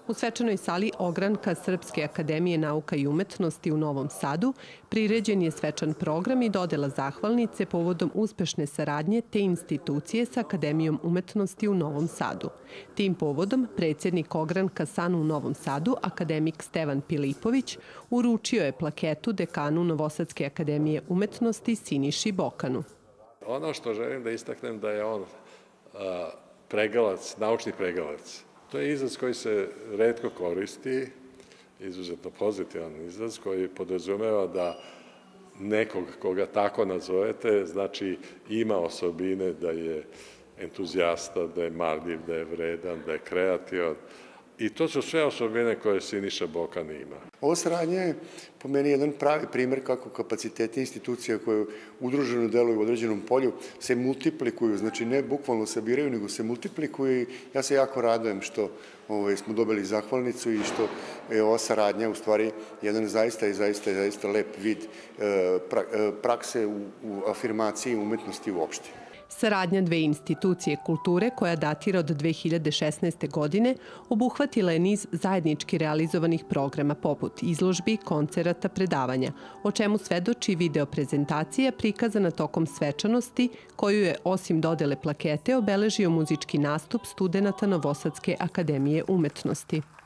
U svečanoj sali ogranka Srpske akademije nauka i umetnosti u Novom Sadu priređen je svečan program i dodela zahvalnice povodom uspešne saradnje te institucije sa Akademijom umetnosti u Novom Sadu. Tim povodom predsjednik ogranka SANU u Novom Sadu, akademik Stevan Pilipović, uručio je plaketu dekanu Novosadske akademije umetnosti Siniši Bokanu. Ono što želim da istaknem da je on pregalac, naučni pregalac. To je izraz koji se retko koristi, izuzetno pozitivan izraz koji podrazumeva da nekog koga tako nazovete, znači ima osobine da je entuzijasta, da je marljiv, da je vredan, da je kreativan. I to su sve osobine koje Siniša Bokan ima. Ovo saradnja je po meni jedan pravi primer kako kapaciteti institucija koje udruženo deluju u određenom polju se multiplikuju, znači ne bukvalno sabiraju, nego se multiplikuju i ja se jako radujem što smo dobili zahvalnicu i što je ova saradnja u stvari jedan zaista lep vid prakse u afirmaciji umetnosti uopšte. Saradnja dve institucije kulture, koja datira od 2016. godine, obuhvatila je niz zajednički realizovanih programa poput izložbi, koncerata, predavanja, o čemu svedoči video prezentacija prikazana tokom svečanosti, koju je, osim dodele plakete, obeležio muzički nastup studenata Novosadske akademije umetnosti.